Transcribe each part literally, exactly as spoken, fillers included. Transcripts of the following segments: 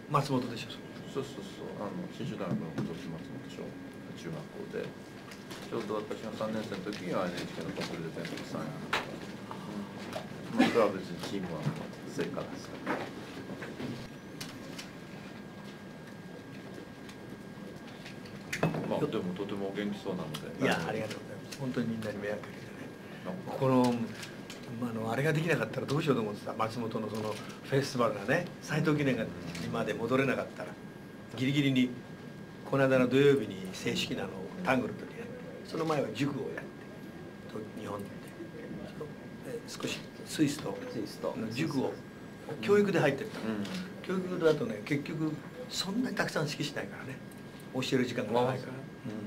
松本でしょ。 そうそうそう、あの信州大学の附属松本小中学校で、ちょうど私がさんねん生の時には エヌエイチケー のコンクールで全国さんいになったから、まあ、それは別にチームは成果ですから。まあ、でもとても元気そうなので。 いや、ありがとうございます。本当にみんなに迷惑かけてね。この、あの、あれができなかったらどうしようと思ってた。松本のそのフェスティバルがね、斎藤記念が今まで戻れなかったら、ギリギリに、この間の土曜日に正式なのをタングルの時やって、その前は塾をやって、日本で。少しスイスとの塾を、教育で入ってった。教育だとね、結局、そんなにたくさん指揮しないからね。教える時間が長いから。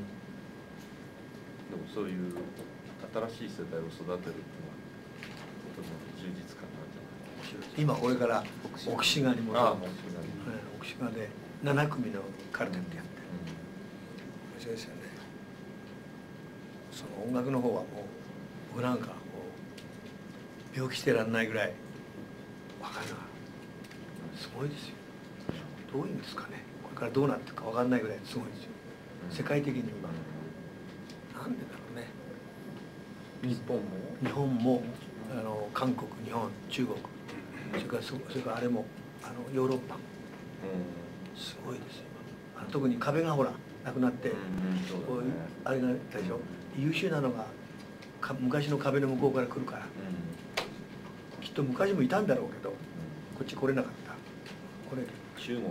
でもそういう新しい世代を育てるっていうのはとても充実感があるんじゃないか。 今これから奥志賀に戻る。 ああ、 奥志賀でなな組のカルテットやって。面白いですよね。その音楽の方はもう僕なんかこう病気してらんないぐらい分かるな。すごいですよ。どういうんですかね。これからどうなっていくか分かんないぐらいすごいですよ。世界的に今。なんでだろうね。 日本も日本もあの韓国、日本、中国、それからそそれからあれもあのヨーロッパも、すごいですよ。あの特に壁がほらなくなって、こういうあれがあったでしょ。優秀なのがか昔の壁の向こうから来るから、きっと昔もいたんだろうけど、こっち来れなかった。これ中国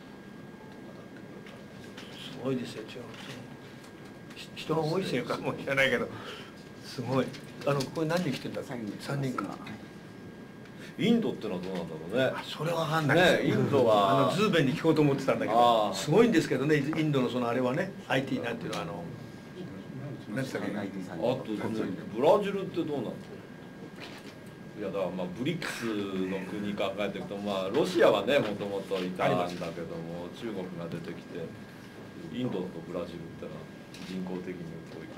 すごいですよ。中国人が多いせいかもしれないけど、すごい。あのここに何人来てんだっけ？さんにんか。 インドってのはどうなんだろうね。 それは分かんないですね。インドはあのズーベンに聞こうと思ってたんだけど、すごいんですけどね、インドのそのあれはね、アイティー なんていうのはあの何ですかね。 あとブラジルってどうなの？いやだからまあブリックスの国考えていくと、まあロシアはねもともといたんだけども、中国が出てきて、インドとブラジルってのは人口的に多いから。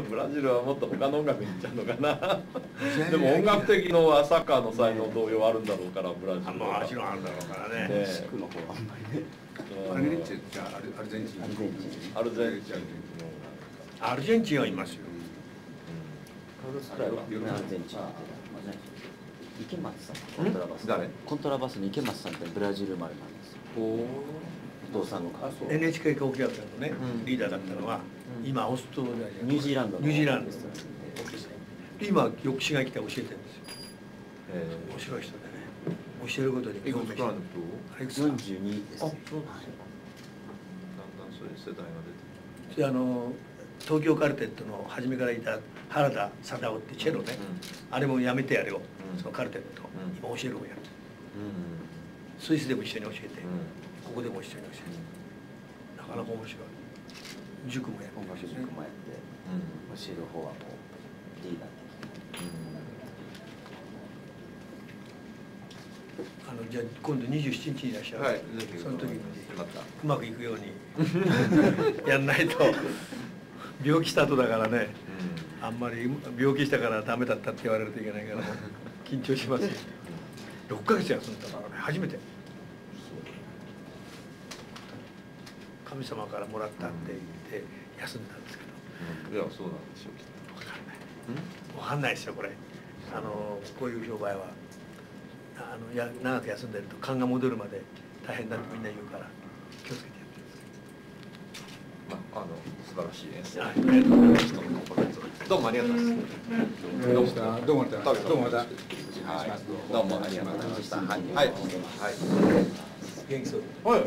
ブラジルはもっと他の音楽に行っちゃうのかな。でも音楽的のはサッカーの才能同様あるんだろうから、ブラジルは。 もちろんあるんだろうからね。 地区の方はあんまりね。 アルゼンチンじゃあアルゼンチン。 アルゼンチン。アルゼンチン。 アルゼンチンはいますよ。 アルゼンチン。池松さん、コントラバス。誰？コントラバスの池松さんってブラジル生まれなんですよ。お父さんの方。 エヌエイチケー 交響楽団のね、リーダーだったのは、今オーストラリア、 ニュージーランド。 ニュージーランドです。今抑止が来て教えてるんですよ。面白い人でね、教えることに興味してる。 よんじゅうにです。あ、そうです。 だんだんそういう世代が出て。 であの東京カルテットの初めからいた原田貞夫ってチェロね、あれもやめてあれを、そのカルテット今教えるをやる。スイスでも一緒に教えて、ここでも一緒に教えて、なかなか面白い。塾もやって、 塾もやって、教える方はもうリーダー的に。 あのじゃあ今度にじゅうしちにちにいらっしゃる、はい、その時にうまくいくようにやんないと。病気した後だからね、うん、あんまり病気したからダメだったって言われるといけないから緊張しますよ。ろっかげつ休んだからね、初めて神様からもらったって言って休んだんですけど、 うん、いやそうなんでしょうきっと。 分かんない、分かんないですよこれ。あのこういう商売はあのや長く休んでると勘が戻るまで大変だってみんな言うから気をつけてやってください。 まあ、あの素晴らしい演奏。 ありがとうございます。 どうもありがとうございます。 どうもどうもまたどうもまた。 はい。どうもありがとうございました。はい。はい。 元気そう。 はい。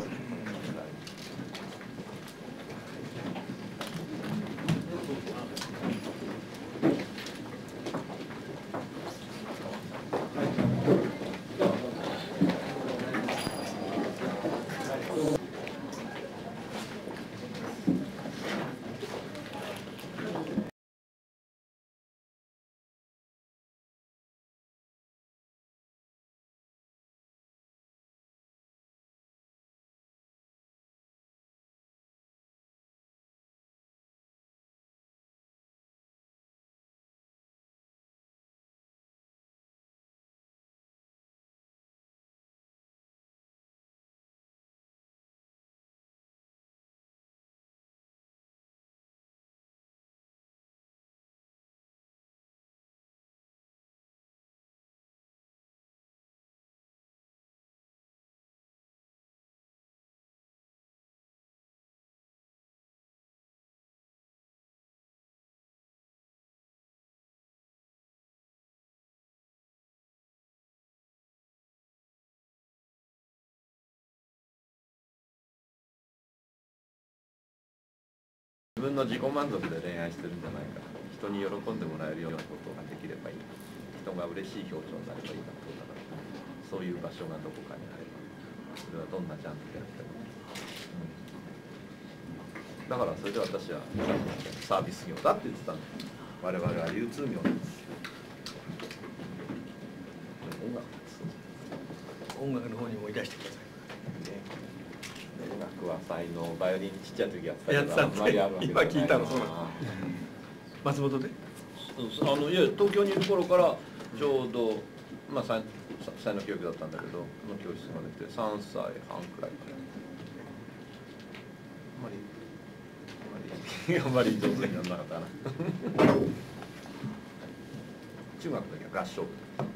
分の自己満足で恋愛してるんじゃないから、人に喜んでもらえるようなことができればいい、人が嬉しい表情になればいいなとだから、そういう場所がどこかにあれば、それはどんなジャンルであっても、うん、だからそれで私はサービス業だって言ってたんだ。我々は流通業なんです。音楽です。 音楽の方にもいらしてください。 音楽は才能、バイオリンちっちゃい時やってたやってたんですね。今聞いたのそうなんです。松本で？ あのいや東京にいる頃からちょうどまあ才才能教育だったんだけど、の教室が出てさんさいはんくらいから。あんまりあんまりあんまり上手にならなかったな。中学の時は合唱部。